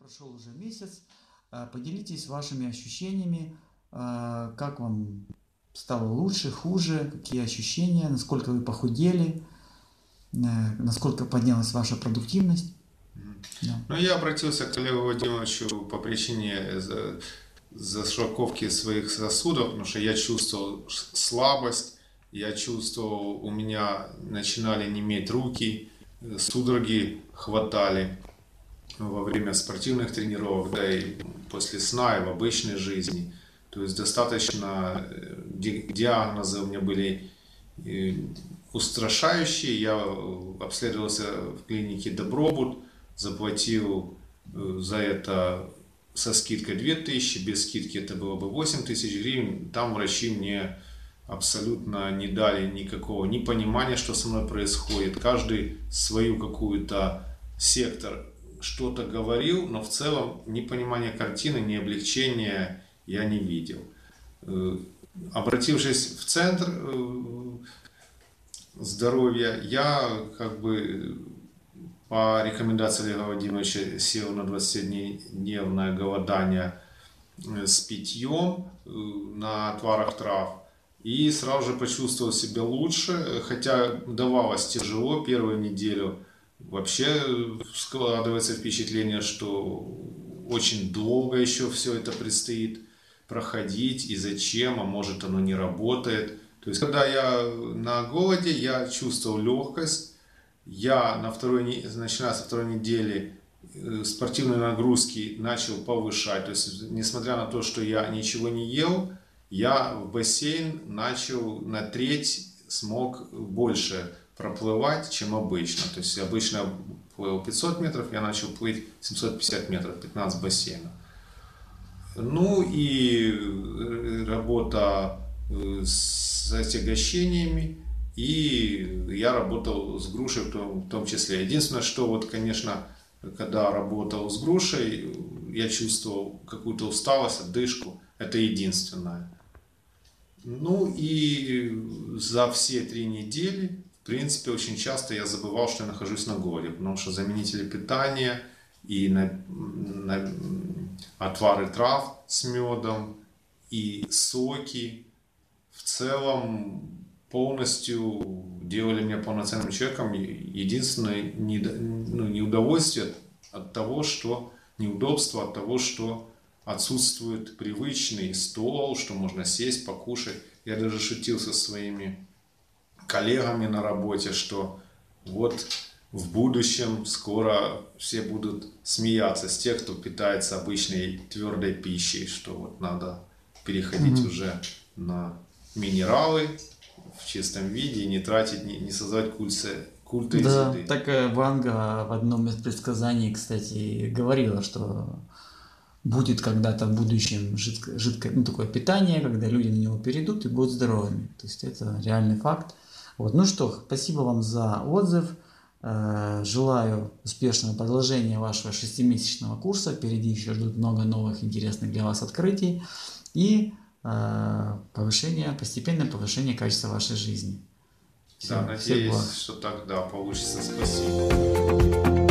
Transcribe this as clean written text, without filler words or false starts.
Прошел уже месяц. Поделитесь вашими ощущениями, как вам стало лучше, хуже, какие ощущения, насколько вы похудели, насколько поднялась ваша продуктивность. Да. Ну, я обратился к Олегу Владимировичу по причине зашелковки своих сосудов, потому что я чувствовал слабость, я чувствовал, у меня начинали неметь руки, судороги хватали во время спортивных тренировок, да и после сна, и в обычной жизни. То есть достаточно диагнозы у меня были устрашающие. Я обследовался в клинике Добробут, заплатил за это со скидкой 2000, без скидки это было бы 8000 гривен. Там врачи мне абсолютно не дали никакого ни понимания, что со мной происходит. Каждый свою какую-то сектор что-то говорил, но в целом ни понимания картины, ни облегчения я не видел. Обратившись в центр здоровья, я по рекомендации Олега Владимировича сел на 20-дневное голодание с питьем на отварах трав. И сразу же почувствовал себя лучше, хотя давалось тяжело первую неделю. Вообще складывается впечатление, что очень долго еще все это предстоит проходить, и зачем, а может оно не работает. То есть, когда я на голоде, я чувствовал легкость, я начиная со второй недели спортивные нагрузки начал повышать. То есть, несмотря на то, что я ничего не ел, я в бассейн начал на треть смог больше проплывать, чем обычно. То есть обычно я плыл 500 метров, я начал плыть 750 метров, 15 бассейнов. Ну и работа с отягощениями, и я работал с грушей в том числе. Единственное, что вот, конечно, когда работал с грушей, я чувствовал какую-то усталость, одышку. Это единственное. Ну и за все 3 недели, в принципе, очень часто я забывал, что я нахожусь на голоде, потому что заменители питания и отвары трав с медом и соки в целом полностью делали меня полноценным человеком. Единственное неудовольствие от того, что неудобство от того, что отсутствует привычный стол, что можно сесть, покушать. Я даже шутил со своими коллегами на работе, что вот в будущем скоро все будут смеяться с тех, кто питается обычной твердой пищей, что вот надо переходить уже на минералы в чистом виде и не тратить, не создавать культа из еды. Так Ванга в одном из предсказаний, кстати, говорила, что будет когда-то в будущем жидкое, такое питание, когда люди на него перейдут и будут здоровыми. То есть это реальный факт. Вот. Ну что, спасибо вам за отзыв. Желаю успешного продолжения вашего 6-месячного курса. Впереди еще ждут много новых интересных для вас открытий и постепенное повышение качества вашей жизни. Да, надеюсь, что тогда получится. Спасибо.